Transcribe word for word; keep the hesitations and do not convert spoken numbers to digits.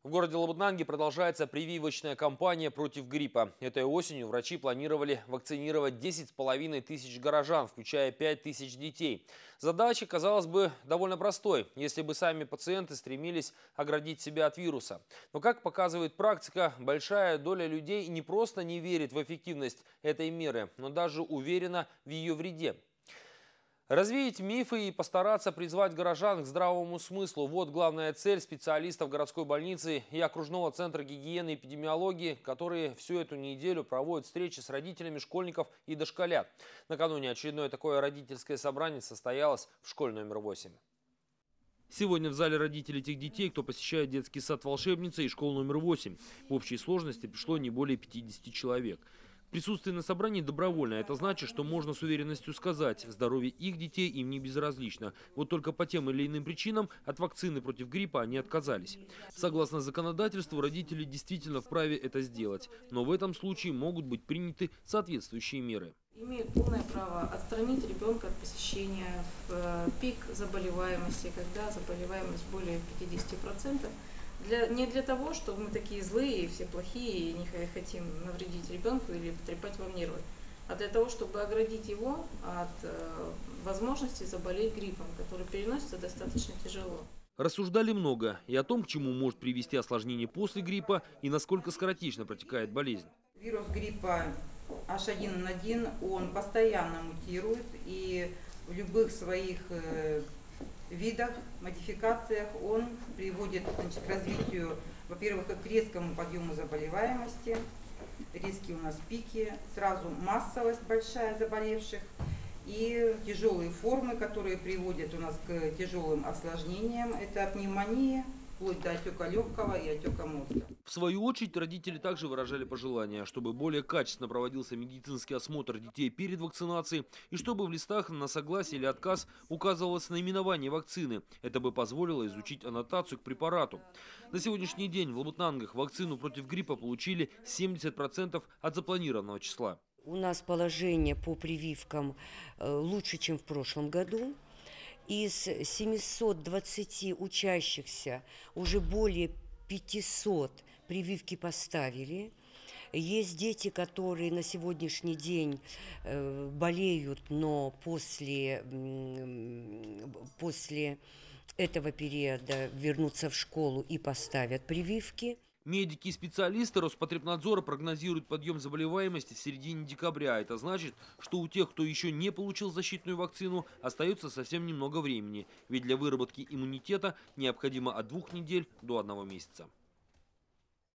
В городе Лабытнанги продолжается прививочная кампания против гриппа. Этой осенью врачи планировали вакцинировать десять с половиной тысяч горожан, включая пять тысяч детей. Задача, казалось бы, довольно простой, если бы сами пациенты стремились оградить себя от вируса. Но, как показывает практика, большая доля людей не просто не верит в эффективность этой меры, но даже уверена в ее вреде. Развеять мифы и постараться призвать горожан к здравому смыслу – вот главная цель специалистов городской больницы и окружного центра гигиены и эпидемиологии, которые всю эту неделю проводят встречи с родителями школьников и дошколят. Накануне очередное такое родительское собрание состоялось в школе номер восемь. Сегодня в зале родители тех детей, кто посещает детский сад «Волшебница» и школу номер восемь. В общей сложности пришло не более пятидесяти человек. Присутствие на собрании добровольно. Это значит, что можно с уверенностью сказать, здоровье их детей им не безразлично. Вот только по тем или иным причинам от вакцины против гриппа они отказались. Согласно законодательству, родители действительно вправе это сделать. Но в этом случае могут быть приняты соответствующие меры. Имеют полное право отстранить ребенка от посещения в пик заболеваемости, когда заболеваемость более пятидесяти процентов. Для, не для того, чтобы мы такие злые, все плохие и не хотим навредить ребенку или потрепать вам нервы, а для того, чтобы оградить его от э, возможности заболеть гриппом, который переносится достаточно тяжело. Рассуждали много и о том, к чему может привести осложнение после гриппа и насколько скоротечно протекает болезнь. Вирус гриппа эйч один эн один, он постоянно мутирует и в любых своих э, видах, модификациях он приводит, значит, к развитию, во-первых, к резкому подъему заболеваемости, резкие у нас пики, сразу массовость большая заболевших и тяжелые формы, которые приводят у нас к тяжелым осложнениям. Это пневмония, вплоть до отека легкого и отека мозга. В свою очередь, родители также выражали пожелания, чтобы более качественно проводился медицинский осмотр детей перед вакцинацией и чтобы в листах на согласие или отказ указывалось наименование вакцины. Это бы позволило изучить аннотацию к препарату. На сегодняшний день в Лабытнангах вакцину против гриппа получили семьдесят процентов от запланированного числа. У нас положение по прививкам лучше, чем в прошлом году. Из семисот двадцати учащихся уже более пятисот прививки поставили. Есть дети, которые на сегодняшний день болеют, но после, после этого периода вернутся в школу и поставят прививки. Медики и специалисты Роспотребнадзора прогнозируют подъем заболеваемости в середине декабря. Это значит, что у тех, кто еще не получил защитную вакцину, остается совсем немного времени. Ведь для выработки иммунитета необходимо от двух недель до одного месяца.